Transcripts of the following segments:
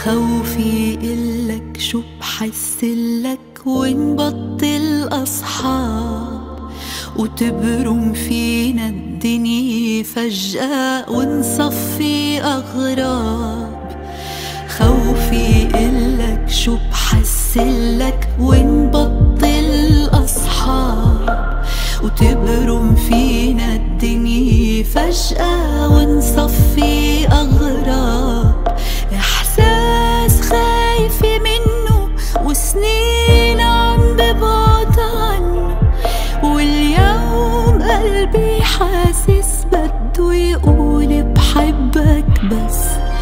خوفي إلك شو بحسلك ونبطل أصحاب وتبرم فينا الدنيا فجأة ونصفي أغراب. خوفي إلك شو بحسلك ونبطل أصحاب وتبرم فينا الدنيا فجأة ونصفي أغراب. إحساس خايفة منه وسنين عم ببعد عنه، واليوم قلبي حاسس بده يقول بحبك بس.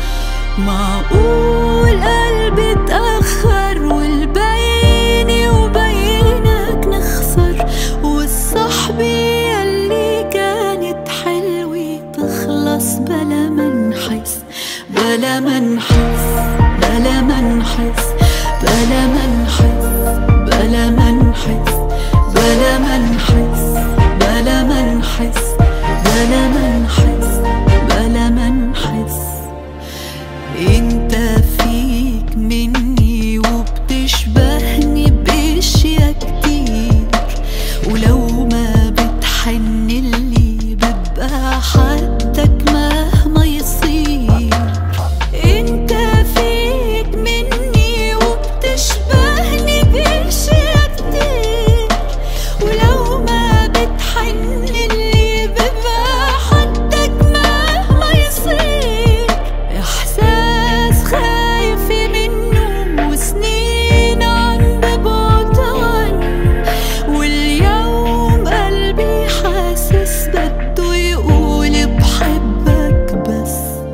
معقول قلبي اتأخر والبيني وبينك نخسر، والصحبة يلي كانت حلوة تخلص بلا ما نحس، بلا ما نحس، بلا ما نحس، بلا ما نحس، بلا ما نحس، بلا ما نحس، بلا ما نحس، بلا ما نحس، بلا ما نحس. انت فيك مني وبتشبهني باشياء كتير، ولو ما بتحنلي ببقى حدك مهما يصير. انت فيك مني وبتشبهني باشياء كتير، ولو ما بتحنلي ببقى حدك مهما يصير. احساس خايفة منه وسنين عم ببعد عنه، واليوم قلبي حاسس بده يقول بحبك بس.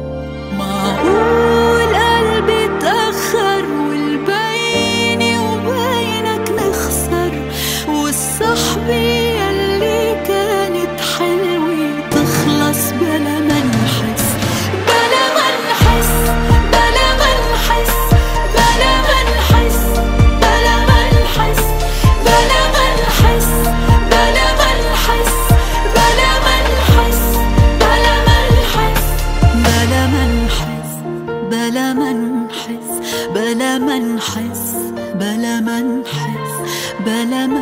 معقول قلبي اتأخر والبيني وبينك نخسر، والصحبة يلي كانت حلوة تخلص بلا ما نحس، بلا ما نحس، بلا ما نحس، بلا ما نحس، بلا ما نحس، بلا ما نحس، بلا ما نحس، بلا ما نحس، بلا ما نحس، بلا ما نحس، بلا ما نحس، بلا ما نحس، بلا ما نحس، بلا ما